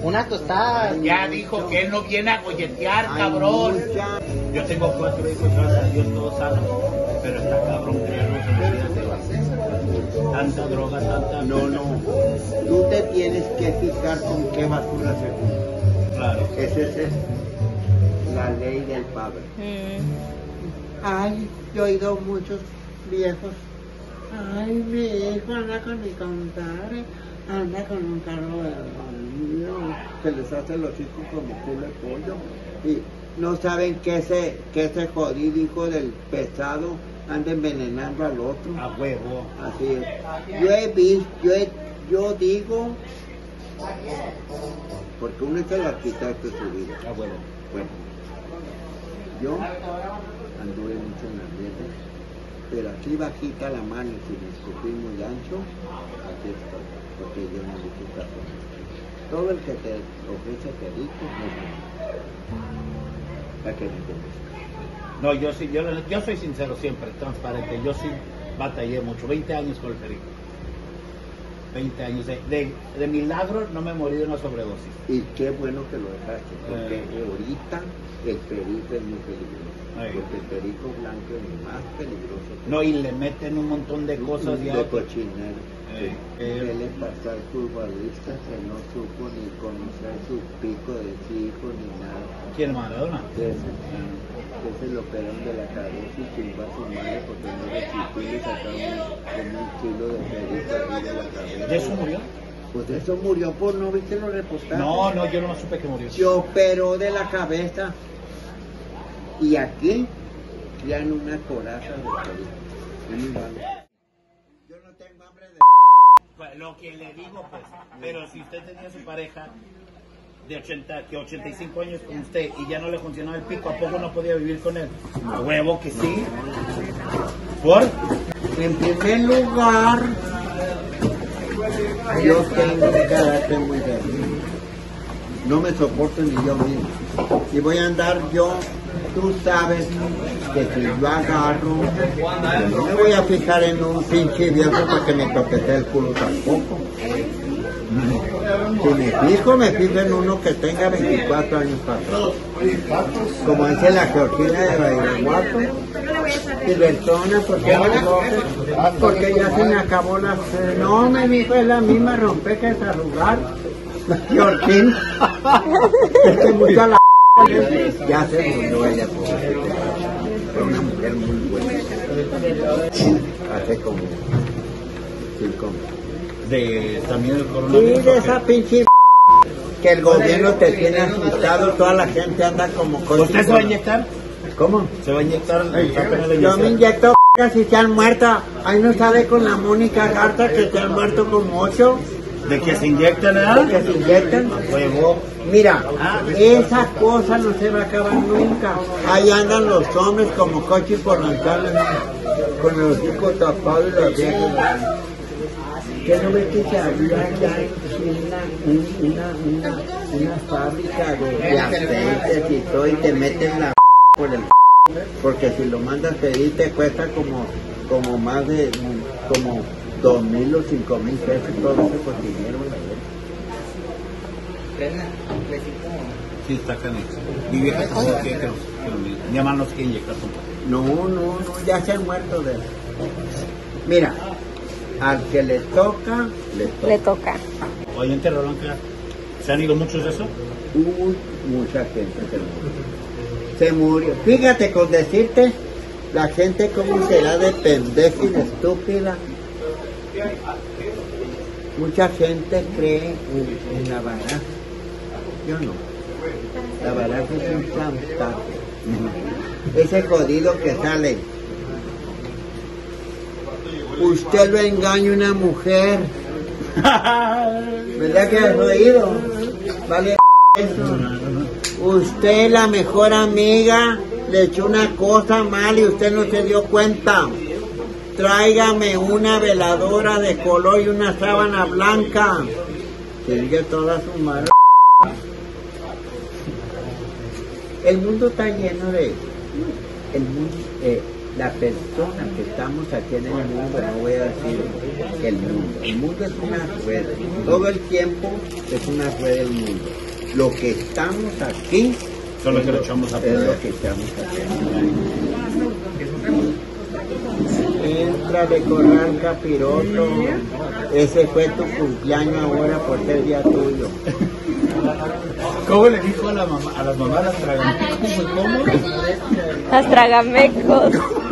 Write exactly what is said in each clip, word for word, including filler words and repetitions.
Una tostada. Ya dijo que él no viene a golletear, cabrón. Mucha. Yo tengo cuatro hijos, gracias a Dios, todos sanos. Pero está cabrón criarlos en la vida de tanta droga, tanta... No, no. Tú te tienes que fijar con qué basura se junta. Claro. Esa es la ley del padre. Mm. Ay, yo he oído muchos viejos. Ay, mi hijo anda con mi compadre, anda con un carro de que les hace los hijos como culo de pollo. Y no saben que ese, que ese jodido hijo del pesado anda envenenando al otro. A huevo. Así es. Yo he visto, yo, he, yo digo, porque uno es el arquitecto de su vida. A huevo. Bueno, yo anduve mucho en las redes, pero aquí bajita la mano y si me escupí muy ancho, aquí estoy, porque yo no le hice caso. Todo el que te ofrece perico no es bueno. ¿Para qué me entiendes? No, yo sí, yo, yo soy sincero siempre, transparente. Yo sí batallé mucho, veinte años con el perico. veinte años. De, de, de milagro no me morí de una sobredosis. Y qué bueno que lo dejaste, porque eh. ahorita el perico es muy peligroso. Ay. Porque el perico blanco es más peligroso. No, y le meten un montón de cosas de ya. De cochinero. Eh, ¿Qué eh. le pasa al futbolista que no supo ni conocer su pico de su hijo ni nada? ¿Quién, Maradona? Ese, ah. ese lo operaron de la cabeza y chingó a su madre porque no resistió y le sacaron como un kilo de perico ahí de la cabeza. ¿De eso murió? Pues de eso murió por no, ¿viste los reportajes? No, no, yo no supe que murió. Se operó de la cabeza. Y aquí crean una coraza de perico. Es muy malo. Yo no tengo hambre de... Pues, lo que le digo, pues, pero si usted tenía su pareja de ochenta, que ochenta y cinco años con usted y ya no le funcionaba el pico, ¿a poco no podía vivir con él? A huevo que sí. ¿Por? En primer lugar, yo tengo un carácter muy débil. No me soporto ni yo mismo. Y voy a andar yo, tú sabes que si yo agarro, no me voy a fijar en un pinche viejo porque me toquete el culo tampoco. Si me fijo, me fijo en uno que tenga veinticuatro años para atrás. Como dice la Georgina de Bailaguato, y Bertona, porque, porque ya se me acabó la... No, me dijo, es la misma rompe que desarrugar. Georgina, es que mucha la... Ya se murió ella, fue una mujer muy buena. Hace como cinco meses. De también el coronavirus. Sí, de esa pinche que el gobierno te tiene asustado, toda la gente anda como con... ¿Usted se va a inyectar? ¿Cómo? Se va a inyectar. Yo me inyecto si se han muerto. Ahí no sabe con la Mónica Garza que se han muerto como ocho. ¿De que se inyectan, eh? De que se inyectan. Huevo. Mira, esa cosa no se va a acabar nunca. Ahí andan los hombres como coches por lanzarles con los hijos tapados y las viejas. ¿Qué no ves que se había ya en una, una, una, una fábrica de, de aceites y todo y te meten la por el porque si lo mandas a pedir te cuesta como, como más de como dos mil o cinco mil pesos todo ese cocinero. Sí, está canijo. Mi vieja también quiere que mi mamá nos quiere inyectar. No, no, no, ya se han muerto de eso. Mira, al que le toca, le toca. Le toca. Oye, en Terrolonca, ¿se han ido muchos de eso? Uy, mucha gente se murió. Se murió. Fíjate con decirte, la gente como será de pendeja y de estúpida. Mucha gente cree en, en la baraja. Yo no. La baraja es un chantaje. Ese jodido que sale. Usted lo engaña a una mujer. ¿Verdad que has oído? Vale eso. Usted, la mejor amiga, le echó una cosa mal y usted no se dio cuenta. Tráigame una veladora de color y una sábana blanca. Que diga toda su madre. El mundo está lleno de... El mundo, eh, la persona que estamos aquí en el mundo, no voy a decir el mundo, el mundo es una rueda, todo el tiempo es una rueda del mundo. Lo que estamos aquí son lo que lo echamos a es perder. lo que estamos aquí. Entra de corral capiroto, ese fue tu cumpleaños ahora por ser día tuyo. ¿Cómo le dijo a, la mamá, a las mamás las tragamecos? ¿Cómo? Las tragamecos.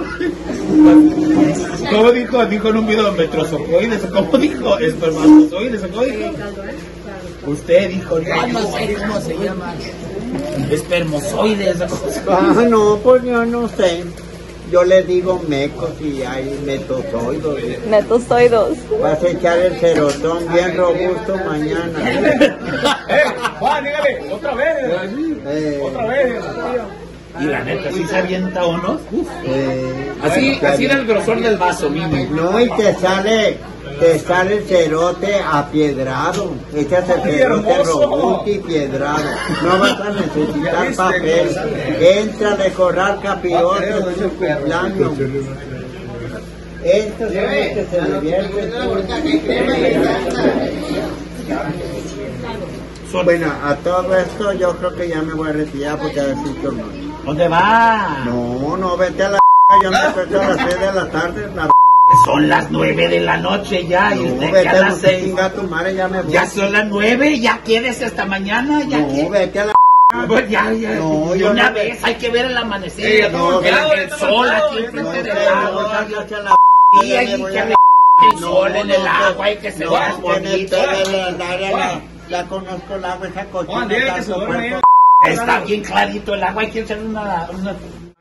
¿Cómo dijo? Dijo en un video metrozocoides. ¿Cómo dijo? Espermatozoides. ¿Cómo dijo? Usted dijo, no, no sé cómo se llama. Espermozoides. Ah, no, pues yo no sé. Yo les digo mecos y hay metozoidos. Metozoidos. Vas a echar el cerotón bien robusto mañana. ¡Eh! Juan, dígale, otra vez. Eh, Otra vez. Y la neta, ¿sí se avienta o no? eh, Así, bueno, así era el grosor del vaso, mimi. no, y te sale, te sale el cerote apiedrado. Echas el cerote robusto y piedrado. No vas a necesitar papel. Entra de corral capiroto en su cumpleaños. Estos son los que se divierten. Bueno, a todo esto yo creo que ya me voy a retirar porque a veces no. ¿Dónde va? No, no, vete a la yo me acuerdo a las seis de la tarde. La Son las nueve de la noche ya. Y no, usted que vete a a las seis. chinga tu madre, ya me voy. Ya son las nueve, ya quédese hasta mañana. Ya No, que- vete a la Pues ya, ya, No, de yo una no- vez hay que ver el amanecer. Sí, no, el, no, el sol aquí no, enfrente del pero agua. no, hacia la Y ya ahí me voy que a me la- el sol en el agua y que se no, vea que me bonito. pegue el área, la, la conozco el agua, esa cochina tanto cuerpo. Está bien clarito el agua, hay que echar una... una...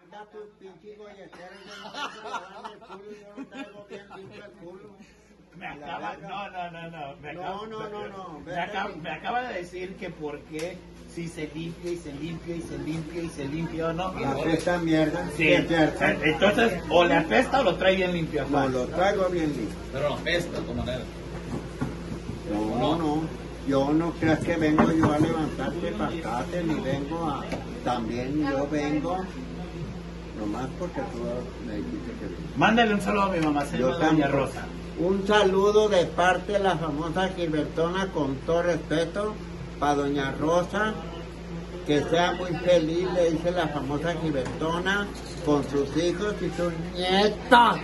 Me acaba, no, no, no, no, me acaba, No, no, no, no. me acaba, me acaba de decir que por qué si se limpia y se limpia y se limpia y se limpia o no. Esta mierda, Sí, sí, es cierto. entonces o le apesta o lo trae bien limpio. No, lo traigo bien limpio. Pero no apesta, de todas maneras. No, no, yo no creas que vengo yo a levantarte pacate, ni vengo a... También yo vengo, nomás porque tú me dijiste que vengo. Mándale un saludo a mi mamá, se Yo llama Doña tampoco. Rosa. Un saludo de parte de la famosa Gilbertona, con todo respeto, para Doña Rosa, que sea muy feliz, le dice la famosa Gilbertona, con sus hijos y sus nietos.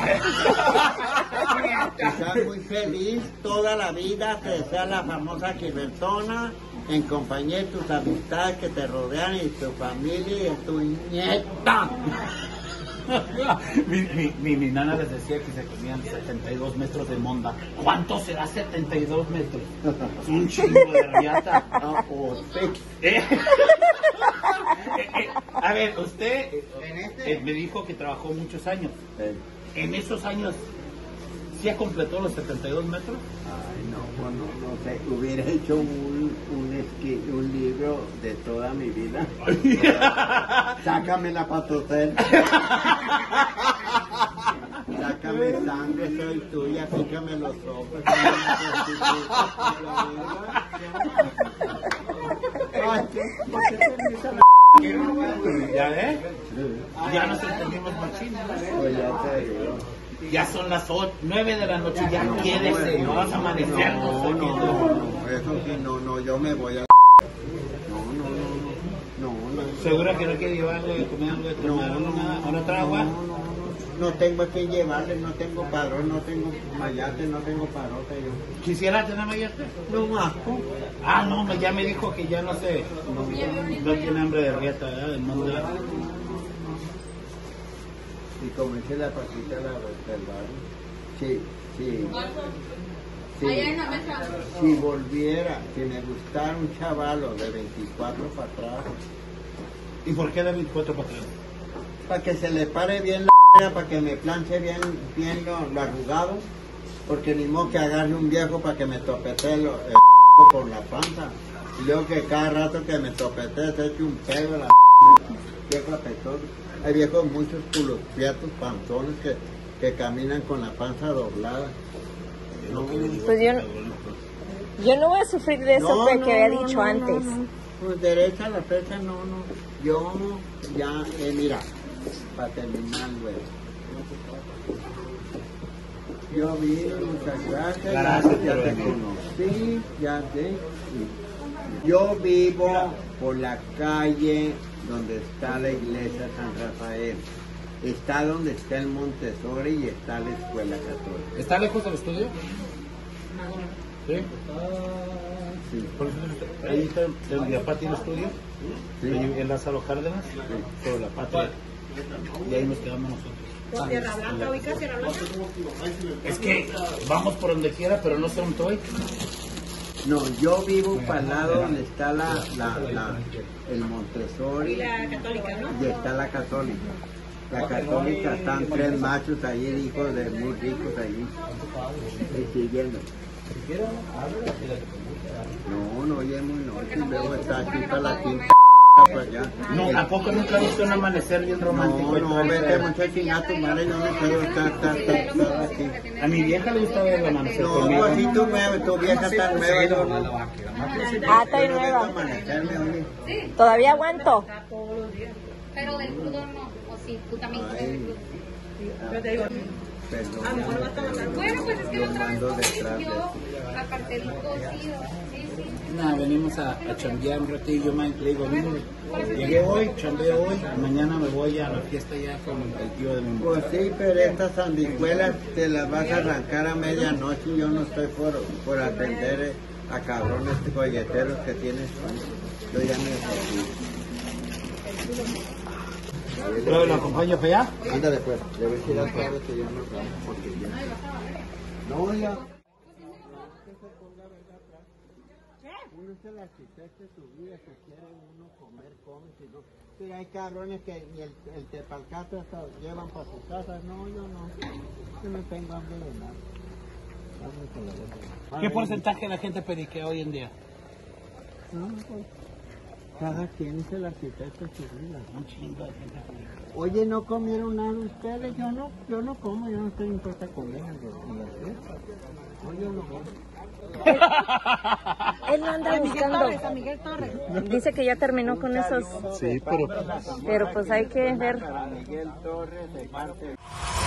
Que sea muy feliz toda la vida, que desea la famosa Gilbertona, en compañía de tus amistades que te rodean y tu familia y de tu nieta. mi, mi, mi, mi nana les decía que se comían setenta y dos metros de monda. ¿Cuánto será setenta y dos metros? Es un chingo de riata. Ah, oh, sí. Eh, eh, eh, a ver, usted eh, me dijo que trabajó muchos años. En esos años, ¿sí ha completado los setenta y dos metros? Ay, no, bueno, no sé, hubiera hecho un, un, esqui, un libro de toda mi vida. Sácame la patotel. Sácame sangre, soy tuya, pícame los ojos. Ay, ¿por qué te dice la ¿Ya ves? Ya nos entendimos machín. Pues ya te digo. Ya son las nueve de la noche, ya quédese, no vas a amanecer. No, no, no, no, eso sí, no, no, yo me voy a... No, no, no, no, no, no. ¿Segura que no quiere llevar algo de comer, algo de tomar, No, no, nada? ¿O no trae no, agua? no, no, no tengo a quién llevarle, no tengo padrón, no tengo mayate, no tengo parote yo. ¿Quisiera tener mayate? No, asco. Ah, no, no, ya me dijo que ya no sé, no, no tiene hambre de rieta, ¿verdad? Del mundo de la... Y como dice la Paquita la del barrio, sí, sí, sí, si volviera, si me gustara un chavalo de veinticuatro para atrás, ¿Y por qué de veinticuatro para atrás? para que se le pare bien la para que me planche bien, bien lo, lo arrugado, porque ni modo que agarre un viejo para que me topetee lo, el por la panza, y luego que cada rato que me topetee se eche un pedo la viejo apetoso. Hay viejos muchos culos prietos, panzones que, que caminan con la panza doblada. No, Pues yo no, yo no voy a sufrir de eso no, porque no, había no, dicho no, antes. no, no. Pues derecha a la fecha, no, no. Yo ya, eh, mira, para terminar luego. Yo vi, muchas gracias. Gracias, ya pero te conocí, ya te... Yo vivo por la calle donde está la iglesia San Rafael. Está donde está el Montessori y está la escuela católica. ¿Está lejos del estudio? Sí. Sí. Por eso, ahí está el de Apati el estudio, Sí. ahí en Lázaro Cárdenas, sobre la patria. Y ahí nos quedamos nosotros. ¿Por Tierra Blanca? ¿Ubicas Tierra Blanca? Es que vamos por donde quiera, pero no sé dónde estoy. No, yo vivo para el lado donde está la, la, la, el Montessori Y la católica, ¿no? y está la católica. La católica están tres machos ahí, hijos de muy ricos ahí, y siguiendo. No, no oye muy noche, luego está aquí, está la quinta para allá. No, ¿a poco nunca viste un amanecer bien romántico? No, no, vete muchacho, a tu madre, yo no puedo estar, estar, estar, estar aquí. A mi vieja le gusta ver el amanecer No, conmigo. pues si tu, tu vieja está nueva, yo no. Ah, está Yo no vengo a nueva. amanecerme, oye. Todavía aguanto. Pero del crudo no, o sí, tú también comes del crudo. Perdón. Bueno, pues es que Yo la otra vez mando detrás de yo eso. aparté el cocido. Sí, sí. Nada, venimos a, a chambear un ratillo, Mike. Le digo, vine, llegué hoy, chambeo hoy, mañana me voy a la fiesta ya con el tío de mi mujer. Pues sí, pero estas sandijuelas te las vas a arrancar a medianoche y yo no estoy por, por atender a cabrones colleteros que tienes. Yo ya me... ¿Luego lo acompaño para allá? Ándale pues, le voy a decir al padre que ya nos vamos porque ya... No, ya... Uno es el arquitecto de su vida, si quiere uno comer, come, si no... Pero hay cabrones que ni el, el tepalcate hasta llevan para su casa. No, yo no. Yo no tengo hambre de nada. Vamos con la boca. ¿Qué porcentaje de la gente periquea hoy en día? No, pues... Cada quien es el arquitecto de su vida. Un chingo de gente periquea. Oye, ¿no comieron nada ustedes? Yo no, yo no como, yo no estoy impuesta a comer en la fiesta. Oye, yo no como. Él no anda buscando. Miguel Torres. Dice que ya terminó con esos. Sí, pero... Pero pues hay que ver. Para Miguel Torres de parte...